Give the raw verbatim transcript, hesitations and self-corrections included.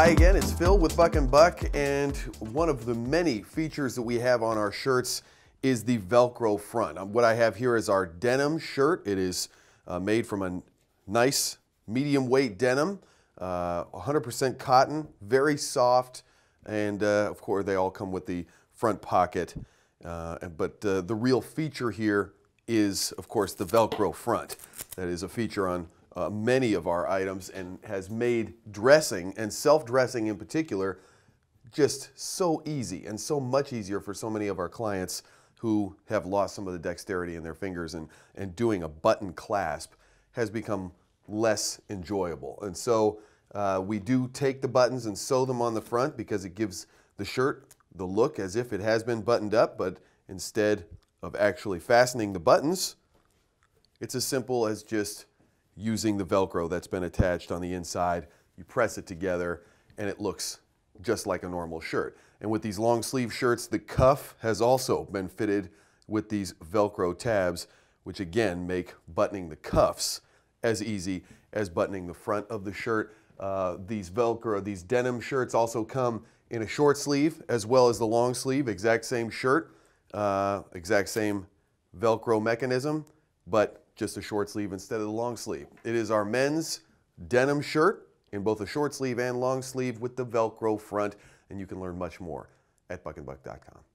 Hi again, it's Phil with Buck and Buck, and one of the many features that we have on our shirts is the Velcro front. Um, what I have here is our denim shirt. It is uh, made from a nice medium weight denim, uh, one hundred percent cotton, very soft, and uh, of course they all come with the front pocket. Uh, but uh, the real feature here is, of course, the Velcro front. That is a feature on Uh, many of our items and has made dressing, and self-dressing in particular, just so easy and so much easier for so many of our clients who have lost some of the dexterity in their fingers, and, and doing a button clasp has become less enjoyable. And so uh, we do take the buttons and sew them on the front because it gives the shirt the look as if it has been buttoned up, but instead of actually fastening the buttons, it's as simple as just using the Velcro that's been attached on the inside. You press it together and it looks just like a normal shirt. And with these long sleeve shirts, the cuff has also been fitted with these Velcro tabs, which again make buttoning the cuffs as easy as buttoning the front of the shirt. Uh, these Velcro, these denim shirts also come in a short sleeve as well as the long sleeve, exact same shirt, uh, exact same Velcro mechanism, but just a short sleeve instead of the long sleeve. It is our men's denim shirt in both a short sleeve and long sleeve with the Velcro front, and you can learn much more at buck and buck dot com.